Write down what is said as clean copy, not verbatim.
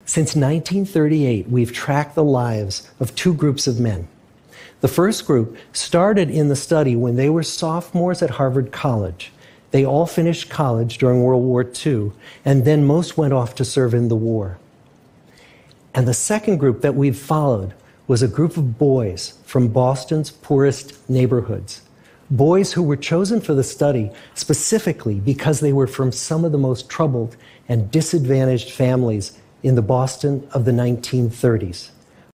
Since 1938, we've tracked the lives of two groups of men. The first group started in the study when they were sophomores at Harvard College. They all finished college during World War II, and then most went off to serve in the war. And the second group that we've followed was a group of boys from Boston's poorest neighborhoods. Boys who were chosen for the study specifically because they were from some of the most troubled and disadvantaged families in the Boston of the 1930s.